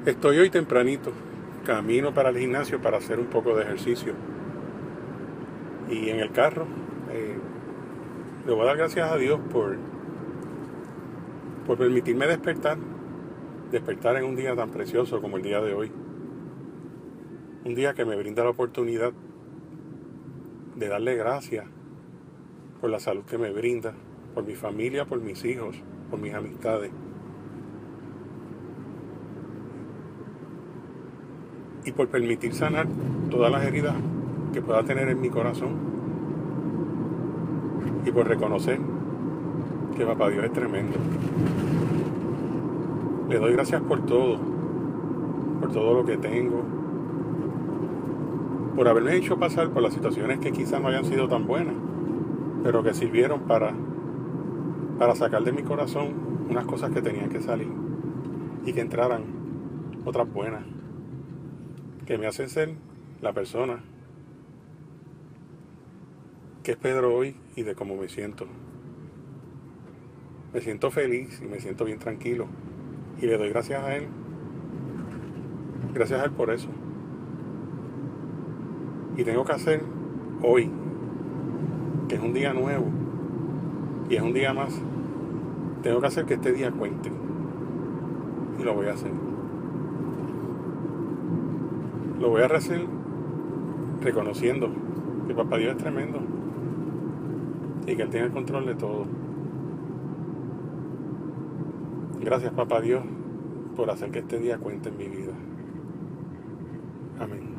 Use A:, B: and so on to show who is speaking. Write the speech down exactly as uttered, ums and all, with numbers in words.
A: Estoy hoy tempranito, camino para el gimnasio para hacer un poco de ejercicio. Y en el carro, eh, le voy a dar gracias a Dios por, por permitirme despertar, despertar en un día tan precioso como el día de hoy. Un día que me brinda la oportunidad de darle gracias por la salud que me brinda, por mi familia, por mis hijos, por mis amistades. Y por permitir sanar todas las heridas que pueda tener en mi corazón. Y por reconocer que Papá Dios es tremendo. Le doy gracias por todo, por todo lo que tengo, por haberme hecho pasar por las situaciones que quizás no hayan sido tan buenas, pero que sirvieron para, para sacar de mi corazón unas cosas que tenían que salir y que entraran otras buenas, que me hacen ser la persona que es Pedro hoy y de cómo me siento. Me siento feliz y me siento bien tranquilo y le doy gracias a Él. Gracias a Él por eso. Y tengo que hacer hoy, que es un día nuevo y es un día más, tengo que hacer que este día cuente. Y lo voy a hacer. Lo voy a hacer reconociendo que Papá Dios es tremendo y que Él tiene el control de todo. Gracias, Papá Dios, por hacer que este día cuente en mi vida. Amén.